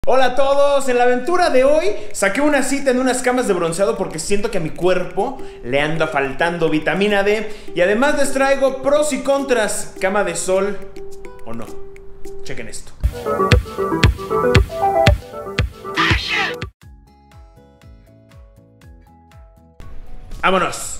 Hola a todos, en la aventura de hoy saqué una cita en unas camas de bronceado porque siento que a mi cuerpo le anda faltando vitamina D. Y además les traigo pros y contras, cama de sol o no. Chequen esto. ¡Vámonos!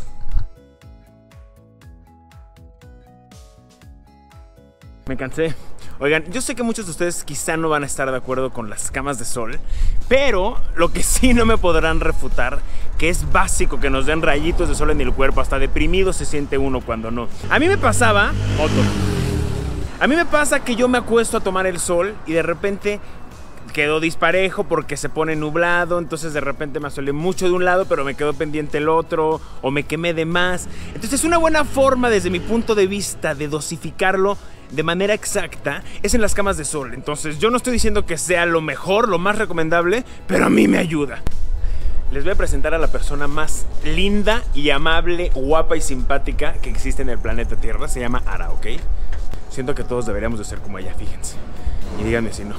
Me cansé. Oigan, yo sé que muchos de ustedes quizá no van a estar de acuerdo con las camas de sol, pero lo que sí no me podrán refutar, que es básico que nos den rayitos de sol en el cuerpo, hasta deprimido se siente uno cuando no. A mí me pasaba, a mí me pasa que yo me acuesto a tomar el sol y de repente quedo disparejo porque se pone nublado, entonces de repente me asolé mucho de un lado, pero me quedó pendiente el otro, o me quemé de más. Entonces una buena forma desde mi punto de vista de dosificarlo de manera exacta es en las camas de sol. Entonces yo no estoy diciendo que sea lo mejor, lo más recomendable, pero a mí me ayuda. Les voy a presentar a la persona más linda y amable, guapa y simpática que existe en el planeta Tierra. Se llama Ara, ¿ok? Siento que todos deberíamos de ser como ella, fíjense. Y díganme si no.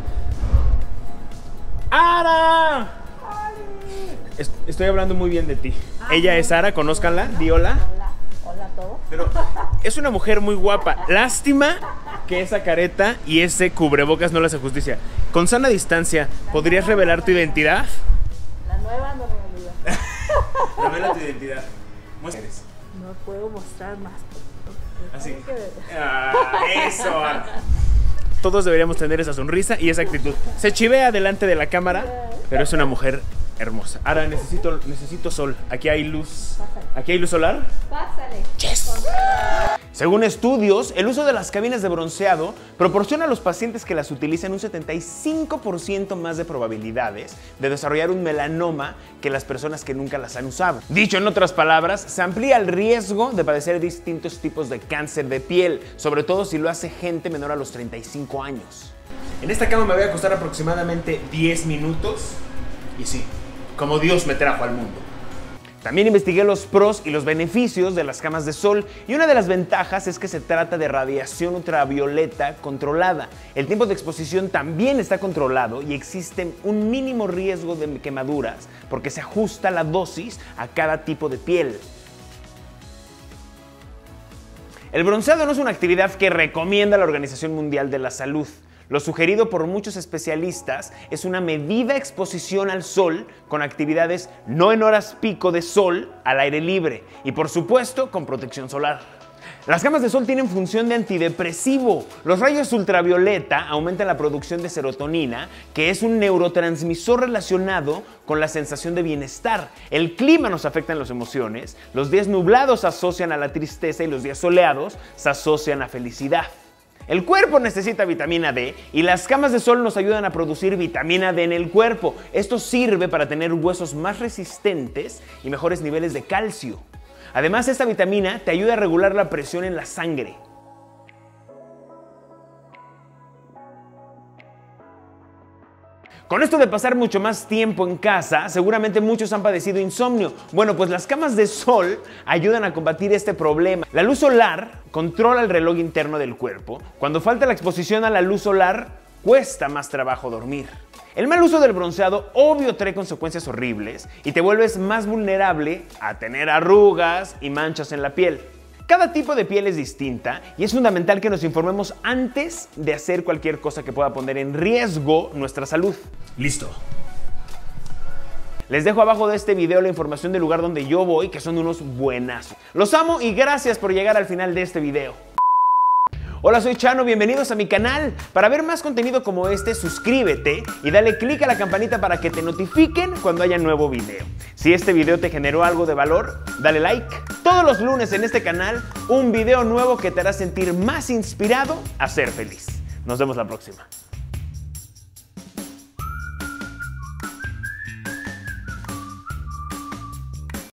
¡Ara! Estoy hablando muy bien de ti. Ella es Ara, conózcanla, di hola. Hola a todos. Pero es una mujer muy guapa. Lástima que esa careta y ese cubrebocas no le hace justicia. Con sana distancia, ¿podrías revelar tu identidad? La nueva normalidad. Revela tu identidad. Muestres. No puedo mostrar más. Así. Eso. Todos deberíamos tener esa sonrisa y esa actitud. Se chivea delante de la cámara, pero es una mujer hermosa. Ahora necesito sol. Aquí hay luz. ¿Aquí hay luz solar? Pásale. Yes. Según estudios, el uso de las cabinas de bronceado proporciona a los pacientes que las utilizan un 75% más de probabilidades de desarrollar un melanoma que las personas que nunca las han usado. Dicho en otras palabras, se amplía el riesgo de padecer distintos tipos de cáncer de piel, sobre todo si lo hace gente menor a los 35 años. En esta cama me voy a acostar aproximadamente 10 minutos y sí, como Dios me trajo al mundo. También investigué los pros y los beneficios de las camas de sol y una de las ventajas es que se trata de radiación ultravioleta controlada. El tiempo de exposición también está controlado y existe un mínimo riesgo de quemaduras porque se ajusta la dosis a cada tipo de piel. El bronceado no es una actividad que recomienda la Organización Mundial de la Salud. Lo sugerido por muchos especialistas es una medida exposición al sol con actividades no en horas pico de sol al aire libre y por supuesto con protección solar. Las camas de sol tienen función de antidepresivo. Los rayos ultravioleta aumentan la producción de serotonina, que es un neurotransmisor relacionado con la sensación de bienestar. El clima nos afecta en las emociones, los días nublados se asocian a la tristeza y los días soleados se asocian a felicidad. El cuerpo necesita vitamina D y las camas de sol nos ayudan a producir vitamina D en el cuerpo. Esto sirve para tener huesos más resistentes y mejores niveles de calcio. Además, esta vitamina te ayuda a regular la presión en la sangre. Con esto de pasar mucho más tiempo en casa, seguramente muchos han padecido insomnio. Bueno, pues las camas de sol ayudan a combatir este problema. La luz solar controla el reloj interno del cuerpo. Cuando falta la exposición a la luz solar, cuesta más trabajo dormir. El mal uso del bronceado obvio trae consecuencias horribles y te vuelves más vulnerable a tener arrugas y manchas en la piel. Cada tipo de piel es distinta y es fundamental que nos informemos antes de hacer cualquier cosa que pueda poner en riesgo nuestra salud. Listo. Les dejo abajo de este video la información del lugar donde yo voy, que son unos buenazos. Los amo y gracias por llegar al final de este video. Hola, soy Chano, bienvenidos a mi canal. Para ver más contenido como este, suscríbete y dale click a la campanita para que te notifiquen cuando haya nuevo video. Si este video te generó algo de valor, dale like. Todos los lunes en este canal, un video nuevo que te hará sentir más inspirado a ser feliz. Nos vemos la próxima.